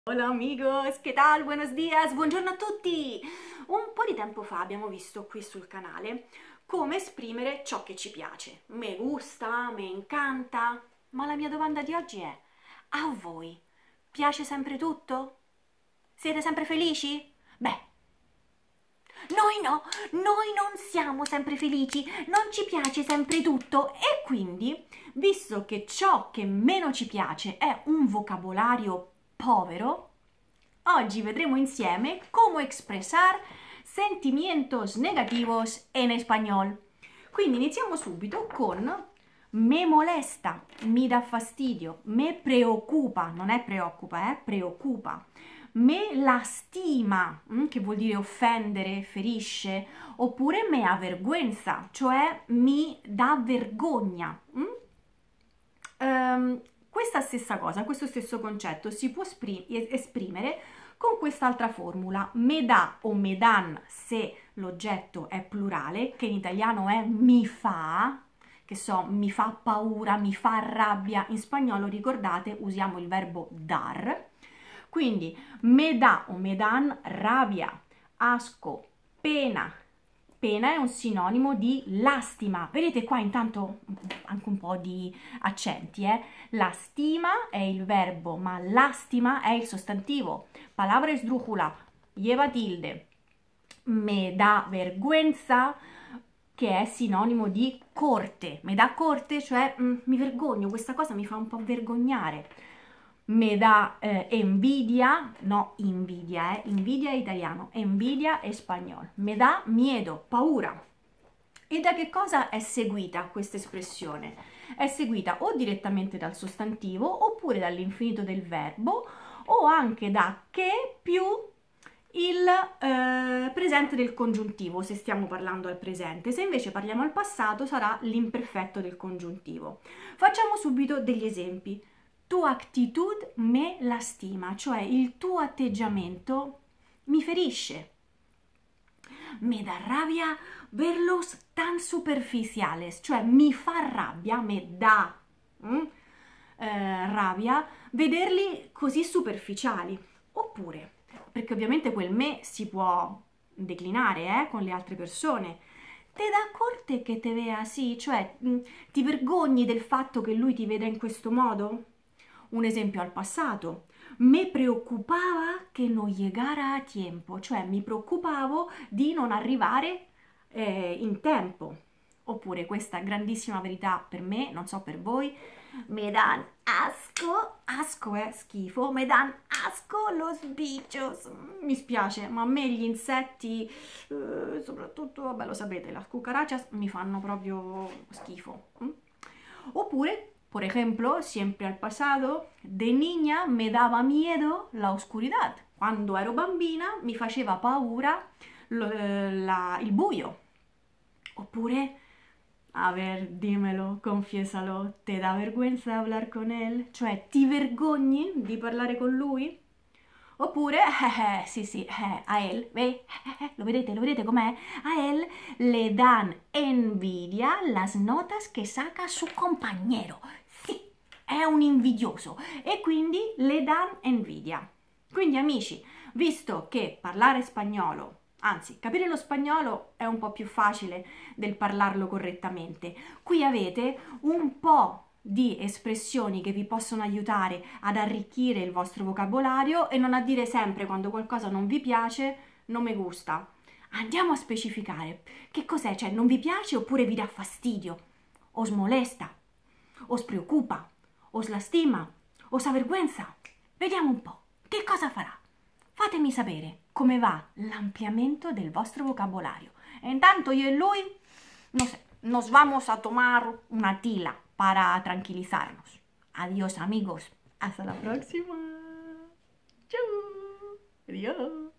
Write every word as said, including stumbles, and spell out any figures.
Hola amigos, ¿qué tal? Buenos días, buongiorno a tutti! Un po' di tempo fa abbiamo visto qui sul canale come esprimere ciò che ci piace. Me gusta, me incanta, ma la mia domanda di oggi è: a voi piace sempre tutto? Siete sempre felici? Beh, noi no, noi non siamo sempre felici, non ci piace sempre tutto e quindi, visto che ciò che meno ci piace è un vocabolario povero, oggi vedremo insieme come expresar sentimientos negativos en español. Quindi iniziamo subito con me molesta, mi dà fastidio, me preoccupa, non è preoccupa, eh, preoccupa. Me lastima, che vuol dire offendere, ferisce, oppure me avergüenza, cioè mi dà vergogna. Um, questa stessa cosa, questo stesso concetto si può esprimere con quest'altra formula, me dà o me dan se l'oggetto è plurale, che in italiano è mi fa, che so, mi fa paura, mi fa rabbia, in spagnolo ricordate usiamo il verbo dar, quindi me dà o me dan rabbia, asco, pena. Pena è un sinonimo di lastima. Vedete qua intanto anche un po' di accenti, eh? La stima è il verbo, ma lastima è il sostantivo. Palabra esdrújula, lleva tilde. Me da vergüenza, che è sinonimo di corte. Me da corte, cioè mm, mi vergogno, questa cosa mi fa un po' vergognare. Me da eh, envidia, no invidia, eh, invidia è italiano, envidia è spagnolo. Me da miedo, paura. E da che cosa è seguita questa espressione? È seguita o direttamente dal sostantivo oppure dall'infinito del verbo o anche da che più il eh, presente del congiuntivo, se stiamo parlando al presente. Se invece parliamo al passato sarà l'imperfetto del congiuntivo. Facciamo subito degli esempi. Tu actitud me lastima, cioè il tuo atteggiamento mi ferisce. Me da rabbia verlos tan superficiales, cioè mi fa rabbia, me dà mm, eh, rabbia vederli così superficiali. Oppure, perché ovviamente quel me si può declinare eh, con le altre persone. Te da corte che te vea así, cioè mh, ti vergogni del fatto che lui ti veda in questo modo? Un esempio al passato, me preoccupava che non llegara a tiempo, cioè mi preoccupavo di non arrivare eh, in tempo. Oppure questa grandissima verità per me, non so per voi, me dan asco, asco è schifo, me dan asco los bichos, mi spiace, ma a me gli insetti, eh, soprattutto, vabbè lo sapete, las cucarachas mi fanno proprio schifo. Oppure, por ejemplo, siempre al pasado, de niña me daba miedo la oscuridad. Quando ero bambina mi faceva paura lo, la, il buio. Oppure, a ver, dímelo, confiésalo, ¿te da vergüenza hablar con él? Cioè, ti vergogni di parlare con lui? Oppure, eh, eh, sì sì, eh, a él, eh, eh, lo vedete, lo vedete com'è? A él le dan envidia las notas que saca su compañero. Sì, è un invidioso e quindi le dan envidia. Quindi amici, visto che parlare spagnolo, anzi, capire lo spagnolo è un po' più facile del parlarlo correttamente, qui avete un po' di espressioni che vi possono aiutare ad arricchire il vostro vocabolario e non a dire sempre quando qualcosa non vi piace, non mi gusta. Andiamo a specificare che cos'è, cioè non vi piace oppure vi dà fastidio, os molesta, os preoccupa, os lastima, os avergüenza. Vediamo un po', che cosa farà? Fatemi sapere come va l'ampliamento del vostro vocabolario. E intanto io e lui, no sé, nos vamos a tomar una tila para tranquilizarnos. Adiós amigos, hasta la próxima. Chau. Adiós.